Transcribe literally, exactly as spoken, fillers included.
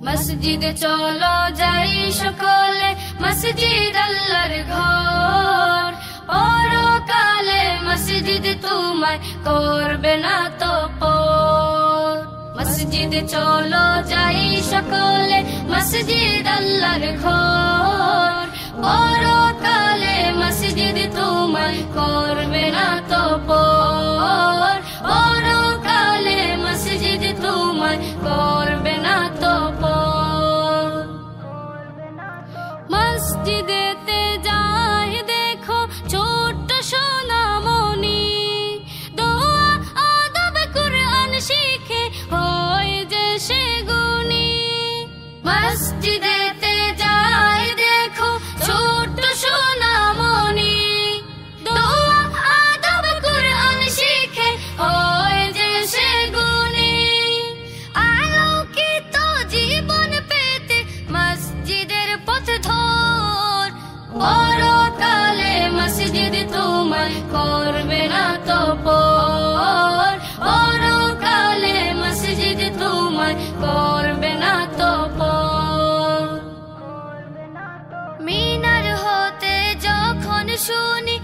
মসজিদে চলো যাই সকলে, মসজিদ আল্লাহর ঘর। পরকালে মসজিদ তোমায় করবে না তো পর। মসজিদে চলো যাই সকলে, মসজিদ আল্লাহর ঘর। পরকালে মসজিদ তোমায় করবে না তো পর। পরকালে মসজিদ তোমায় করবে না তো পর। মসজিদেতে যাই দেখো ছোট্ট সোনামণি, দোয়া আদব কুরআন শিখে হয় যে সে গুণী। মসজিদেতে যাই দেখো ছোট্ট সোনামণি, দোয়া আদব কুরআন শিখে হয় যে সে গুণী। আলোকিত জীবন পেতে মসজিদের পথ ধর। পরকালে মসজিদ তোমায় করবে না তো পর। পরকালে মসজিদ তোমায় করবে না তো পর। মিনার হতে যখন শুনি